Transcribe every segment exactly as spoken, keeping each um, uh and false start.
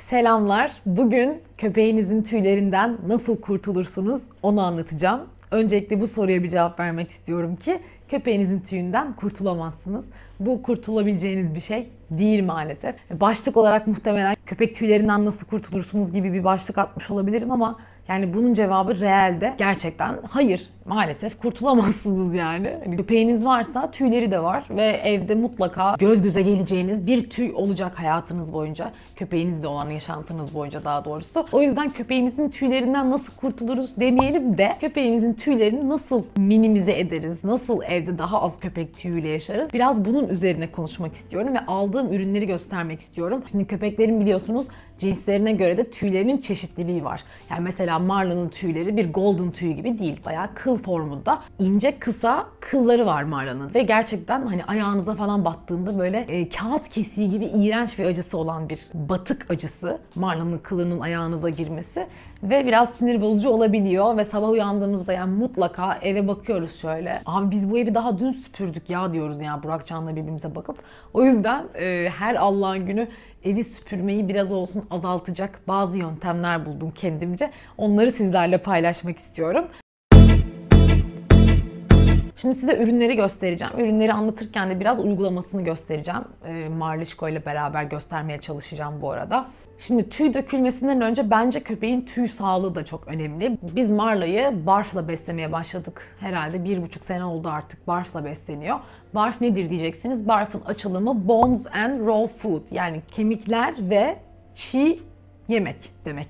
Selamlar. Bugün köpeğinizin tüylerinden nasıl kurtulursunuz onu anlatacağım. Öncelikle bu soruya bir cevap vermek istiyorum ki köpeğinizin tüyünden kurtulamazsınız. Bu kurtulabileceğiniz bir şey değil maalesef. Başlık olarak muhtemelen köpek tüylerinden nasıl kurtulursunuz gibi bir başlık atmış olabilirim ama yani bunun cevabı realde gerçekten hayır. Maalesef kurtulamazsınız yani. Hani köpeğiniz varsa tüyleri de var ve evde mutlaka göz göze geleceğiniz bir tüy olacak hayatınız boyunca. Köpeğinizle olan yaşantınız boyunca daha doğrusu. O yüzden köpeğimizin tüylerinden nasıl kurtuluruz demeyelim de köpeğimizin tüylerini nasıl minimize ederiz? Nasıl evde daha az köpek tüyüyle yaşarız? Biraz bunun üzerine konuşmak istiyorum ve aldığım ürünleri göstermek istiyorum. Şimdi köpeklerin biliyorsunuz cinslerine göre de tüylerinin çeşitliliği var. Yani mesela Marla'nın tüyleri bir golden tüy gibi değil. Bayağı kıl formunda. İnce kısa kılları var Marla'nın. Ve gerçekten hani ayağınıza falan battığında böyle e, kağıt kesiği gibi iğrenç bir acısı olan bir batık acısı. Marla'nın kılının ayağınıza girmesi. Ve biraz sinir bozucu olabiliyor ve sabah uyandığımızda yani mutlaka eve bakıyoruz şöyle. Abi biz bu evi daha dün süpürdük ya diyoruz yani Burakcan'la birbirimize bakıp. O yüzden e, her Allah'ın günü evi süpürmeyi biraz olsun azaltacak bazı yöntemler buldum kendimce. Onları sizlerle paylaşmak istiyorum. Şimdi size ürünleri göstereceğim. Ürünleri anlatırken de biraz uygulamasını göstereceğim. E, Marlişko ile beraber göstermeye çalışacağım bu arada. Şimdi tüy dökülmesinden önce bence köpeğin tüy sağlığı da çok önemli. Biz Marla'yı barfla beslemeye başladık. Herhalde bir buçuk sene oldu artık barfla besleniyor. Barf nedir diyeceksiniz. Barf'ın açılımı Bones and Raw Food. Yani kemikler ve çiğ yemek demek.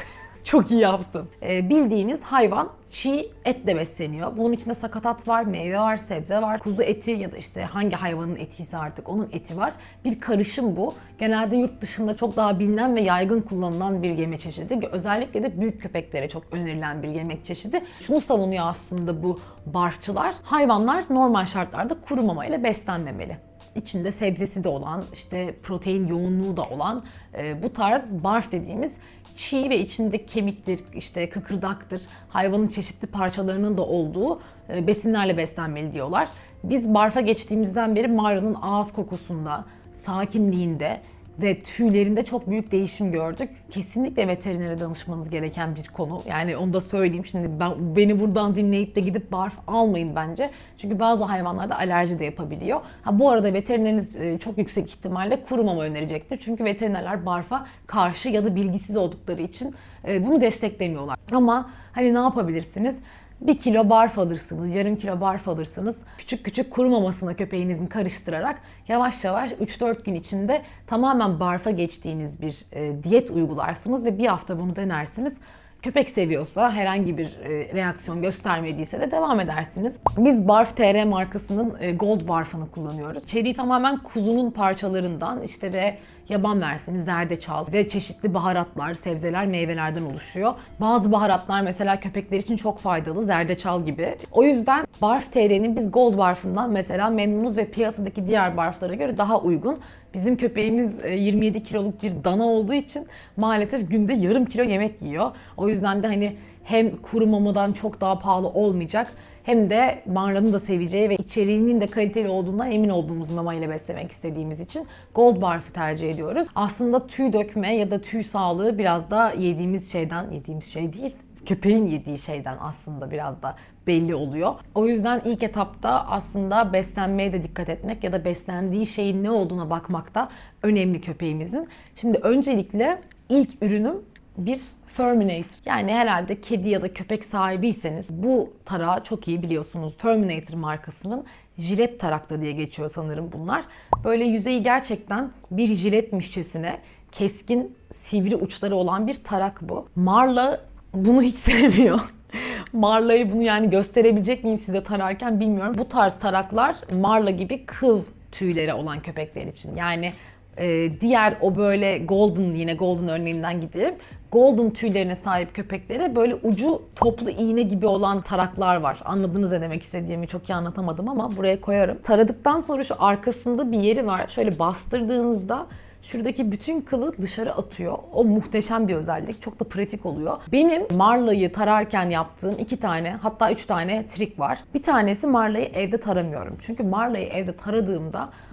Çok iyi yaptım. Ee, bildiğiniz hayvan çiğ etle besleniyor. Bunun içinde sakatat var, meyve var, sebze var, kuzu eti ya da işte hangi hayvanın etiyse artık onun eti var. Bir karışım bu. Genelde yurt dışında çok daha bilinen ve yaygın kullanılan bir yemek çeşidi. Özellikle de büyük köpeklere çok önerilen bir yemek çeşidi. Şunu savunuyor aslında bu barfçılar. Hayvanlar normal şartlarda kuru mama ile beslenmemeli. İçinde sebzesi de olan, işte protein yoğunluğu da olan e, bu tarz barf dediğimiz çiğ ve içinde kemiktir, işte kıkırdaktır, hayvanın çeşitli parçalarının da olduğu e, besinlerle beslenmeli diyorlar. Biz barfa geçtiğimizden beri Marla'nın ağız kokusunda, sakinliğinde ve tüylerinde çok büyük değişim gördük. Kesinlikle veterinere danışmanız gereken bir konu. Yani onu da söyleyeyim. Şimdi ben, beni buradan dinleyip de gidip barf almayın bence. Çünkü bazı hayvanlarda alerji de yapabiliyor. Ha, bu arada veterineriniz çok yüksek ihtimalle kuru mama önerecektir. Çünkü veterinerler barfa karşı ya da bilgisiz oldukları için bunu desteklemiyorlar. Ama hani ne yapabilirsiniz? Bir kilo barf alırsınız, yarım kilo barf alırsınız. Küçük küçük kuru mamasına köpeğinizin karıştırarak yavaş yavaş üç dört gün içinde tamamen barfa geçtiğiniz bir e, diyet uygularsınız ve bir hafta bunu denersiniz. Köpek seviyorsa, herhangi bir e, reaksiyon göstermediyse de devam edersiniz. Biz Barf T R markasının e, Gold Barf'ını kullanıyoruz. İçeriği tamamen kuzunun parçalarından işte ve yaban mersini, zerdeçal ve çeşitli baharatlar, sebzeler, meyvelerden oluşuyor. Bazı baharatlar mesela köpekler için çok faydalı, zerdeçal gibi. O yüzden Barf T R'nin biz Gold Barf'ından mesela memnunuz ve piyasadaki diğer barflara göre daha uygun. Bizim köpeğimiz yirmi yedi kiloluk bir dana olduğu için maalesef günde yarım kilo yemek yiyor. O yüzden de hani hem kuru mamadan çok daha pahalı olmayacak hem de Marla'nın da seveceği ve içeriğinin de kaliteli olduğundan emin olduğumuz mama ile beslemek istediğimiz için Gold Barf'ı tercih ediyoruz. Aslında tüy dökme ya da tüy sağlığı biraz da yediğimiz şeyden, yediğimiz şey değil, köpeğin yediği şeyden aslında biraz da belli oluyor. O yüzden ilk etapta aslında beslenmeye de dikkat etmek ya da beslendiği şeyin ne olduğuna bakmak da önemli köpeğimizin. Şimdi öncelikle ilk ürünüm bir Furminator. Yani herhalde kedi ya da köpek sahibiyseniz bu tarağı çok iyi biliyorsunuz. Furminator markasının jilet tarakta diye geçiyor sanırım bunlar. Böyle yüzeyi gerçekten bir jiletmişçesine keskin, sivri uçları olan bir tarak bu. Marla bunu hiç sevmiyor. Marla'yı bunu yani gösterebilecek miyim size tararken bilmiyorum. Bu tarz taraklar Marla gibi kıl tüyleri olan köpekler için. Yani e, diğer o böyle golden, yine golden örneğinden gidelim. Golden tüylerine sahip köpeklere böyle ucu toplu iğne gibi olan taraklar var. Anladınız ne demek istediğimi çok iyi anlatamadım ama buraya koyarım. Taradıktan sonra şu arkasında bir yeri var. Şöyle bastırdığınızda şuradaki bütün kılı dışarı atıyor. O muhteşem bir özellik. Çok da pratik oluyor. Benim Marla'yı tararken yaptığım iki tane, hatta üç tane trik var. Bir tanesi Marla'yı evde taramıyorum. Çünkü Marla'yı evde taradığımda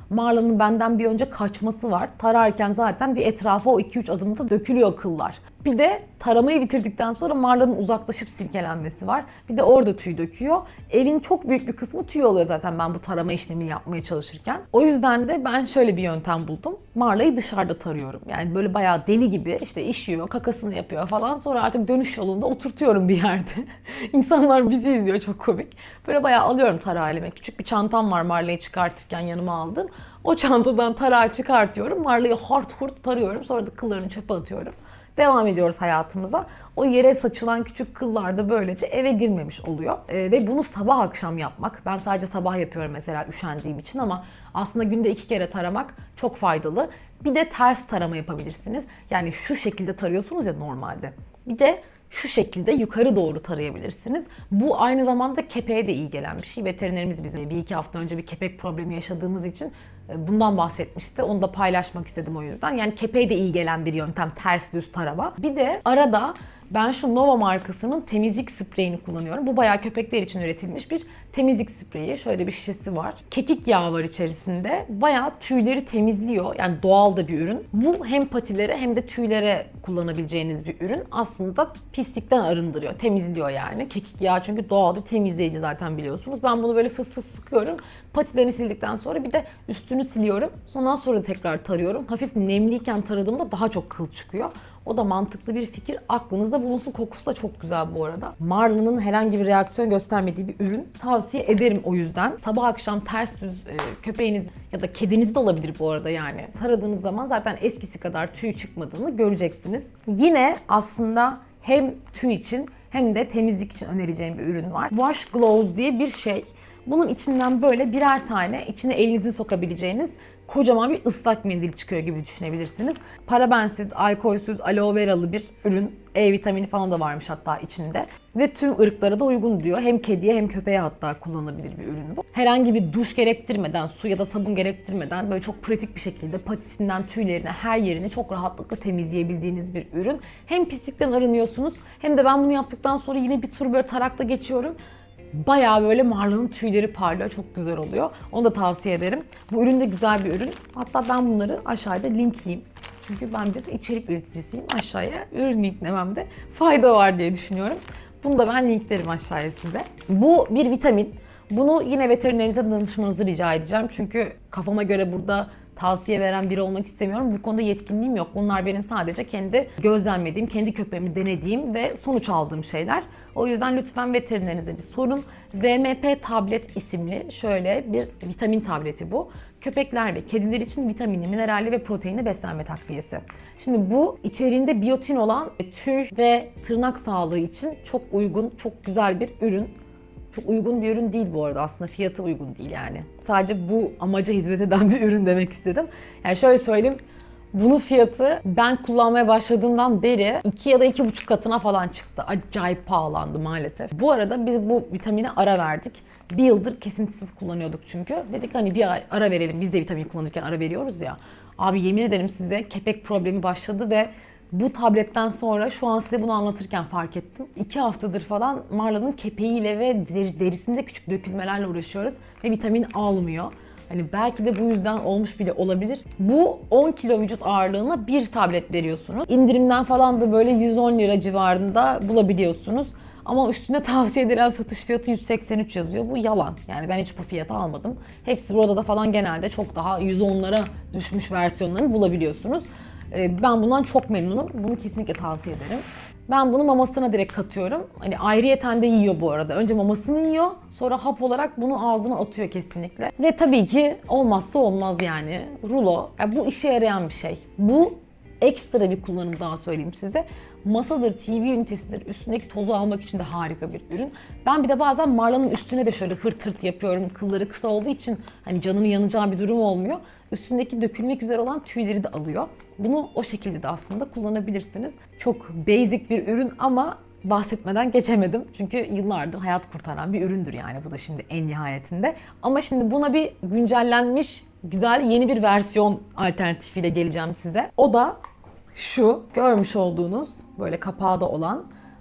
Marla'nın benden bir önce kaçması var. Tararken zaten bir etrafa o iki üç adımda dökülüyor kıllar. Bir de taramayı bitirdikten sonra Marla'nın uzaklaşıp silkelenmesi var. Bir de orada tüy döküyor. Evin çok büyük bir kısmı tüy oluyor zaten ben bu tarama işlemini yapmaya çalışırken. O yüzden de ben şöyle bir yöntem buldum. Marla'yı dışarıda tarıyorum. Yani böyle bayağı deli gibi işte işiyor, kakasını yapıyor falan. Sonra artık dönüş yolunda oturtuyorum bir yerde. İnsanlar bizi izliyor, çok komik. Böyle bayağı alıyorum tarağı elime. Küçük bir çantam var Marla'yı çıkartırken yanıma aldım. O çantadan tarağı çıkartıyorum. Marla'yı hart hurt tarıyorum. Sonra da kıllarını çöpe atıyorum. Devam ediyoruz hayatımıza. O yere saçılan küçük kıllar da böylece eve girmemiş oluyor. Ee, ve bunu sabah akşam yapmak. Ben sadece sabah yapıyorum mesela üşendiğim için ama aslında günde iki kere taramak çok faydalı. Bir de ters tarama yapabilirsiniz. Yani şu şekilde tarıyorsunuz ya normalde. Bir de şu şekilde yukarı doğru tarayabilirsiniz. Bu aynı zamanda kepeğe de iyi gelen bir şey. Veterinerimiz bize bir iki hafta önce bir kepek problemi yaşadığımız için bundan bahsetmişti. Onu da paylaşmak istedim o yüzden. Yani kepeğe de iyi gelen bir yöntem ters düz tarama. Bir de arada ben şu Nova markasının temizlik spreyini kullanıyorum. Bu bayağı köpekler için üretilmiş bir temizlik spreyi. Şöyle bir şişesi var. Kekik yağı var içerisinde. Bayağı tüyleri temizliyor. Yani doğal da bir ürün. Bu hem patilere hem de tüylere kullanabileceğiniz bir ürün. Aslında pislikten arındırıyor. Temizliyor yani. Kekik yağı çünkü doğal bir temizleyici zaten biliyorsunuz. Ben bunu böyle fıs fıs sıkıyorum. Patilerini sildikten sonra bir de üstünü siliyorum. Ondan sonra tekrar tarıyorum. Hafif nemliyken taradığımda daha çok kıl çıkıyor. O da mantıklı bir fikir. Aklınızda bulunsun. Kokusu da çok güzel bu arada. Marla'nın herhangi bir reaksiyon göstermediği bir ürün. Tavsiye ederim o yüzden. Sabah akşam ters düz e, köpeğiniz ya da kediniz de olabilir bu arada yani. Taradığınız zaman zaten eskisi kadar tüy çıkmadığını göreceksiniz. Yine aslında hem tüy için hem de temizlik için önereceğim bir ürün var. Wash Gloves diye bir şey. Bunun içinden böyle birer tane içine elinizi sokabileceğiniz kocaman bir ıslak mendil çıkıyor gibi düşünebilirsiniz. Parabensiz, alkolsüz, aloe veralı bir ürün. E vitamini falan da varmış hatta içinde. Ve tüm ırklara da uygun diyor. Hem kediye hem köpeğe hatta kullanılabilir bir ürün bu. Herhangi bir duş gerektirmeden, su ya da sabun gerektirmeden böyle çok pratik bir şekilde patisinden tüylerine her yerini çok rahatlıkla temizleyebildiğiniz bir ürün. Hem pislikten arınıyorsunuz hem de ben bunu yaptıktan sonra yine bir tur böyle tarakla geçiyorum. Bayağı böyle Marla'nın tüyleri parlıyor. Çok güzel oluyor. Onu da tavsiye ederim. Bu ürün de güzel bir ürün. Hatta ben bunları aşağıda linkleyeyim. Çünkü ben bir içerik üreticisiyim. Aşağıya ürün linklememde fayda var diye düşünüyorum. Bunu da ben linklerim aşağıya size. Bu bir vitamin. Bunu yine veterinerinize danışmanızı rica edeceğim. Çünkü kafama göre burada tavsiye veren biri olmak istemiyorum. Bu konuda yetkinliğim yok. Bunlar benim sadece kendi gözlemlediğim, kendi köpeğimi denediğim ve sonuç aldığım şeyler. O yüzden lütfen veterinerinize bir sorun. V M P tablet isimli şöyle bir vitamin tableti bu. Köpekler ve kediler için vitaminli, mineralli ve proteinli beslenme takviyesi. Şimdi bu içeriğinde biyotin olan tüy ve tırnak sağlığı için çok uygun, çok güzel bir ürün. Çok uygun bir ürün değil bu arada, aslında fiyatı uygun değil yani. Sadece bu amaca hizmet eden bir ürün demek istedim. Yani şöyle söyleyeyim, bunun fiyatı ben kullanmaya başladığımdan beri iki ya da iki buçuk katına falan çıktı. Acayip pahalandı maalesef. Bu arada biz bu vitamine ara verdik. Bir yıldır kesintisiz kullanıyorduk çünkü. Dedik hani bir ara verelim, biz de vitamin kullanırken ara veriyoruz ya. Abi yemin ederim size kepek problemi başladı ve bu tabletten sonra şu an size bunu anlatırken fark ettim. İki haftadır falan Marla'nın kepeğiyle ve derisinde küçük dökülmelerle uğraşıyoruz ve vitamin almıyor. Hani belki de bu yüzden olmuş bile olabilir. Bu on kilo vücut ağırlığına bir tablet veriyorsunuz. İndirimden falan da böyle yüz on lira civarında bulabiliyorsunuz. Ama üstüne tavsiye edilen satış fiyatı yüz seksen üç yazıyor. Bu yalan. Yani ben hiç bu fiyatı almadım. Hepsi burada da falan genelde çok daha yüz onlara düşmüş versiyonlarını bulabiliyorsunuz. Ben bundan çok memnunum. Bunu kesinlikle tavsiye ederim. Ben bunu mamasına direkt katıyorum. Hani ayrıyeten de yiyor bu arada. Önce mamasını yiyor, sonra hap olarak bunu ağzına atıyor kesinlikle. Ve tabii ki olmazsa olmaz yani. Rulo. Yani bu işe yarayan bir şey. Bu ekstra bir kullanım daha söyleyeyim size. Masadır, T V ünitesidir, üstündeki tozu almak için de harika bir ürün. Ben bir de bazen Marla'nın üstüne de şöyle hırt hırt yapıyorum. Kılları kısa olduğu için hani canının yanacağı bir durum olmuyor. Üstündeki dökülmek üzere olan tüyleri de alıyor. Bunu o şekilde de aslında kullanabilirsiniz. Çok basic bir ürün ama bahsetmeden geçemedim. Çünkü yıllardır hayat kurtaran bir üründür yani bu da şimdi en nihayetinde. Ama şimdi buna bir güncellenmiş, güzel yeni bir versiyon alternatifiyle geleceğim size. O da şu görmüş olduğunuz böyle kapağı da olan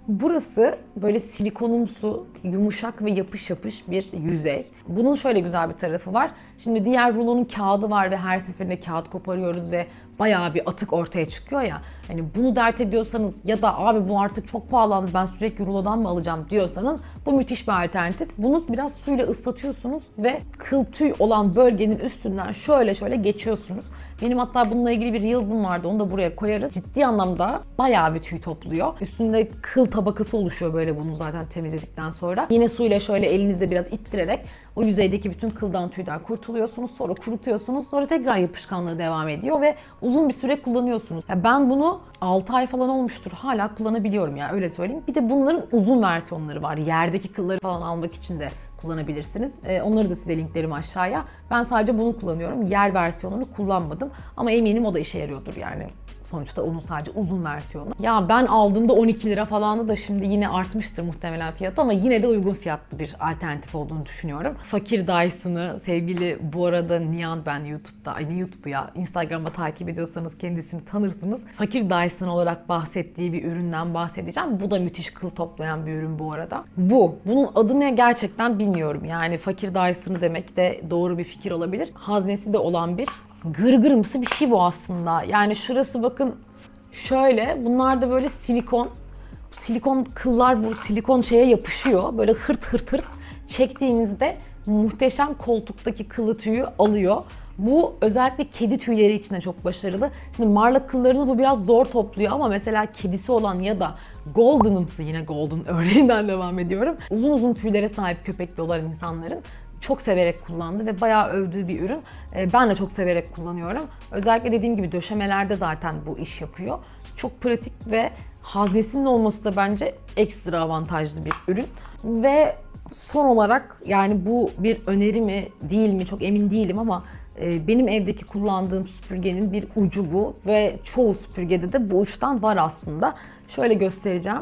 Burası böyle silikonumsu, yumuşak ve yapış yapış bir yüzey. Bunun şöyle güzel bir tarafı var. Şimdi diğer rulonun kağıdı var ve her seferinde kağıt koparıyoruz ve bayağı bir atık ortaya çıkıyor ya. Hani bunu dert ediyorsanız ya da abi bu artık çok pahalandı ben sürekli rulodan mı alacağım diyorsanız bu müthiş bir alternatif. Bunu biraz suyla ıslatıyorsunuz ve kıl tüy olan bölgenin üstünden şöyle şöyle geçiyorsunuz. Benim hatta bununla ilgili bir reels'ım vardı, onu da buraya koyarız. Ciddi anlamda bayağı bir tüy topluyor. Üstünde kıl tabakası oluşuyor böyle bunu zaten temizledikten sonra. Yine suyla şöyle elinizde biraz ittirerek o yüzeydeki bütün kıldan tüyden kurtuluyorsunuz. Sonra kurutuyorsunuz. Sonra tekrar yapışkanlığı devam ediyor ve uzun bir süre kullanıyorsunuz. Ya ben bunu altı ay falan olmuştur. Hala kullanabiliyorum ya, öyle söyleyeyim. Bir de bunların uzun versiyonları var. Yerdeki kılları falan almak için de kullanabilirsiniz. Ee, onları da size linklerim aşağıya. Ben sadece bunu kullanıyorum. Yer versiyonunu kullanmadım. Ama eminim o da işe yarıyordur yani. Sonuçta onun sadece uzun versiyonu. Ya ben aldığımda on iki lira falandı da şimdi yine artmıştır muhtemelen fiyatı ama yine de uygun fiyatlı bir alternatif olduğunu düşünüyorum. Fakir Dyson'ı sevgili bu arada Nihan, ben YouTube'da, ay YouTube ya, Instagram'da takip ediyorsanız kendisini tanırsınız. Fakir Dyson olarak bahsettiği bir üründen bahsedeceğim. Bu da müthiş kıl toplayan bir ürün bu arada. Bu. Bunun adı ne gerçekten bilmiyorum. Yani Fakir Dyson'ı demek de doğru bir fikir olabilir. Haznesi de olan bir gırgırımsı bir şey bu aslında. Yani şurası bakın şöyle, bunlar da böyle silikon. Silikon kıllar bu silikon şeye yapışıyor. Böyle hırt hırt hırt çektiğinizde muhteşem koltuktaki kılı tüyü alıyor. Bu özellikle kedi tüyleri için de çok başarılı. Şimdi marla kıllarını bu biraz zor topluyor ama mesela kedisi olan ya da golden'ımsı, yine golden örneğinden devam ediyorum. Uzun uzun tüylere sahip köpekli olan insanların çok severek kullandı ve bayağı övdüğü bir ürün. Ben de çok severek kullanıyorum. Özellikle dediğim gibi döşemelerde zaten bu iş yapıyor. Çok pratik ve haznesinin olması da bence ekstra avantajlı bir ürün. Ve son olarak, yani bu bir öneri mi değil mi çok emin değilim ama benim evdeki kullandığım süpürgenin bir ucu bu ve çoğu süpürgede de bu uçtan var aslında. Şöyle göstereceğim.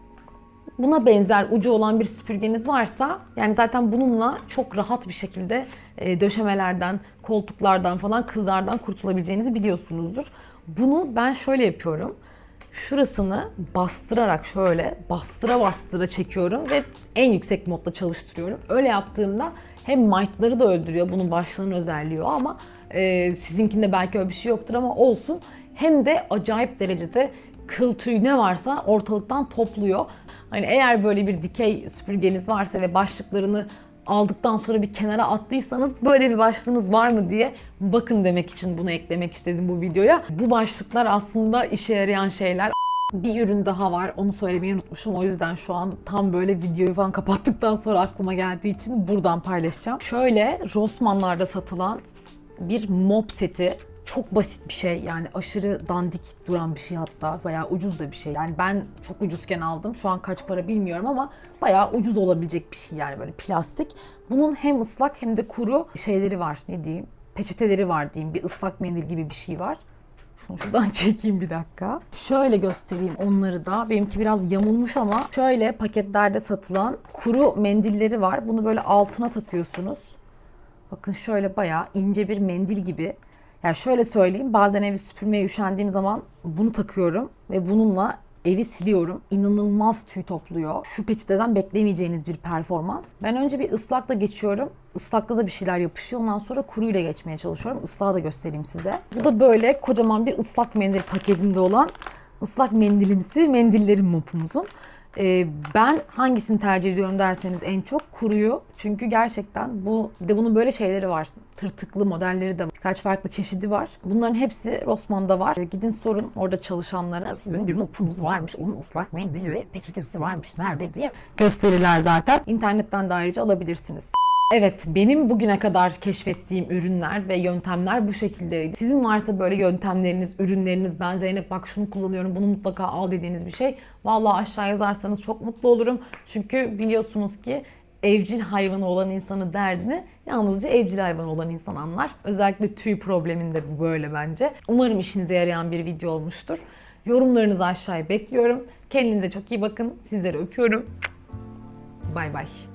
Buna benzer ucu olan bir süpürgeniz varsa, yani zaten bununla çok rahat bir şekilde döşemelerden, koltuklardan falan, kıllardan kurtulabileceğinizi biliyorsunuzdur. Bunu ben şöyle yapıyorum. Şurasını bastırarak şöyle bastıra bastıra çekiyorum ve en yüksek modda çalıştırıyorum. Öyle yaptığımda hem mite'ları da öldürüyor, bunun başlığının özelliği o ama e, sizinkinde belki öyle bir şey yoktur ama olsun. Hem de acayip derecede kıl tüy ne varsa ortalıktan topluyor. Hani eğer böyle bir dikey süpürgeniz varsa ve başlıklarını aldıktan sonra bir kenara attıysanız böyle bir başlığınız var mı diye bakın demek için bunu eklemek istedim bu videoya. Bu başlıklar aslında işe yarayan şeyler. Bir ürün daha var, onu söylemeyi unutmuşum, o yüzden şu an tam böyle videoyu falan kapattıktan sonra aklıma geldiği için buradan paylaşacağım. Şöyle Rossmann'larda satılan bir mop seti. Çok basit bir şey, yani aşırı dandik duran bir şey, hatta bayağı ucuz da bir şey. Yani ben çok ucuzken aldım, şu an kaç para bilmiyorum ama bayağı ucuz olabilecek bir şey, yani böyle plastik. Bunun hem ıslak hem de kuru şeyleri var, ne diyeyim, peçeteleri var diyeyim, bir ıslak mendil gibi bir şey var. Şunu şuradan çekeyim bir dakika. Şöyle göstereyim onları da. Benimki biraz yamulmuş ama şöyle paketlerde satılan kuru mendilleri var. Bunu böyle altına takıyorsunuz. Bakın şöyle bayağı ince bir mendil gibi. Yani şöyle söyleyeyim, bazen evi süpürmeye üşendiğim zaman bunu takıyorum ve bununla evi siliyorum. İnanılmaz tüy topluyor. Şu peçeteden beklemeyeceğiniz bir performans. Ben önce bir ıslakla geçiyorum. Islakta da bir şeyler yapışıyor. Ondan sonra kuruyla geçmeye çalışıyorum. Islağı da göstereyim size. Bu da böyle kocaman bir ıslak mendil paketinde olan ıslak mendilimsi mendillerin mopumuzun. Ee, ben hangisini tercih ediyorum derseniz en çok kuruyu. Çünkü gerçekten bu, bir de bunun böyle şeyleri var. Tırtıklı modelleri de var. Birkaç farklı çeşidi var. Bunların hepsi Rossmann'da var. Gidin sorun orada çalışanlara. Sizin bir mopunuz varmış, onun ıslak mendili ve peçetesi varmış, nerede diye gösterirler zaten. İnternetten de ayrıca alabilirsiniz. Evet, benim bugüne kadar keşfettiğim ürünler ve yöntemler bu şekildeydi. Sizin varsa böyle yöntemleriniz, ürünleriniz, ben Zeynep bak şunu kullanıyorum, bunu mutlaka al dediğiniz bir şey, vallahi aşağı yazarsanız çok mutlu olurum. Çünkü biliyorsunuz ki evcil hayvanı olan insanın derdini yalnızca evcil hayvanı olan insan anlar. Özellikle tüy probleminde bu böyle bence. Umarım işinize yarayan bir video olmuştur. Yorumlarınızı aşağıya bekliyorum. Kendinize çok iyi bakın. Sizleri öpüyorum. Bay bay.